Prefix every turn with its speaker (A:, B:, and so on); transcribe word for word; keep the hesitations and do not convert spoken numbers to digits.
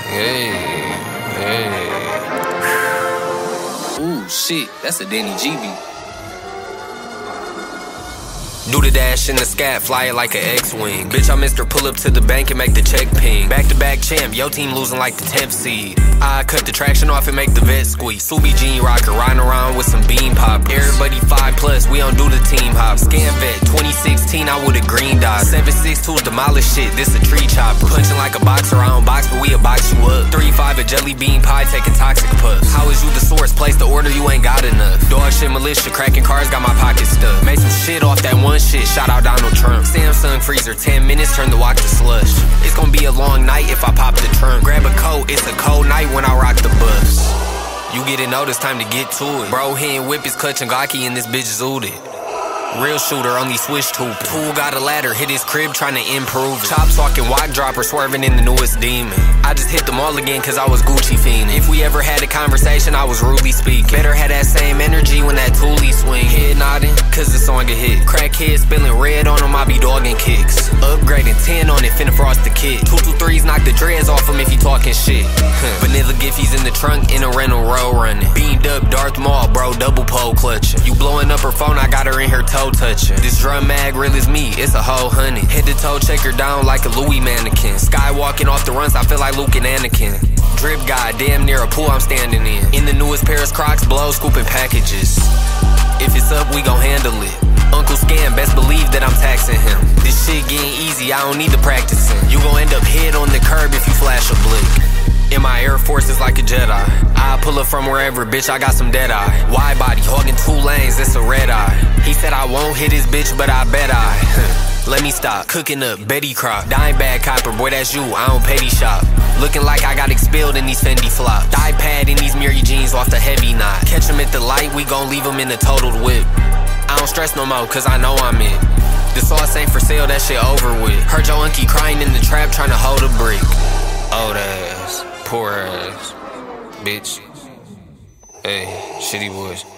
A: Hey, hey. Ooh, shit, that's a Danny G beat. Do the dash in the scat, fly it like an X-Wing. Bitch, I missed her, pull up to the bank and make the check ping. Back-to-back champ, yo team losing like the tenth seed. I cut the traction off and make the vet squeak. Subi Jean rocker, riding around with some bean poppers. Everybody five plus, we don't do the team hop. Scan vet, twenty sixteen, I with a green dot. seven six two, demolish shit, this a tree chopper. Punching like a boxer, I don't box, but we'll box you up. three five, a jelly bean pie, taking toxic puffs. How is you the source? Place the order, you ain't got enough. Dog shit militia, cracking cars, got my pocket stuck. Made some shit off that one shit, shout out Donald Trump. Samsung freezer, ten minutes, turn the watch to slush. It's gonna be a long night if I pop the trunk. Grab a coat, it's a cold night when I rock the bus. You get it, know it's time to get to it. Bro, he ain't whip his clutch and Glocky and this bitch zooted. Real shooter, only switch hooping. Fool got a ladder, hit his crib trying to improve it. Chops walking, walk dropper, swerving in the newest demon. I just hit them all again cause I was Gucci fiending. If we ever had a conversation, I was rudely speaking. Better have that same energy when that toolie swing. Head nodding, cause the song get hit. Crackhead spilling red on him, I be dogging kicks. Upgrading ten on it, finna frost the kid. Two two threes, knock the dreads off him if he talking shit. Vanilla Giffies in the trunk, in a rental row running. Beamed up Darth Maul, bro, double pole clutching. You blowing up her phone, I got her in her toe touching. This drum mag real as me, it's a whole honey. Head to toe, check her down like a Louis mannequin. Skywalking off the runs, I feel like Luke and Anakin. Drip guy, damn near a pool I'm standing in. In the newest Paris Crocs, blow, scooping packages. If it's up, we gon' handle it. Uncle Scam, best believe that I'm taxing him. This shit getting easy, I don't need the practicing. You gon' end up head on the curb if you flash a blick. In my Air Force is like a Jedi. I pull up from wherever, bitch, I got some dead eye. Wide body, hogging two lanes, it's a red eye. He said I won't hit his bitch, but I bet I. Let me stop, cooking up, Betty Crop. Dime bag copper, boy, that's you, I don't petty shop. Looking like I got expelled in these Fendi flops. Thigh pad in these Miri jeans off the heavy knot. Catch him at the light, we gon' leave him in the totaled whip. I don't stress no more, cause I know I'm it. The sauce ain't for sale, that shit over with. Heard your unkie crying in the trap, trying to hold a brick. Old ass, poor ass, bitch. Hey, shitty boys.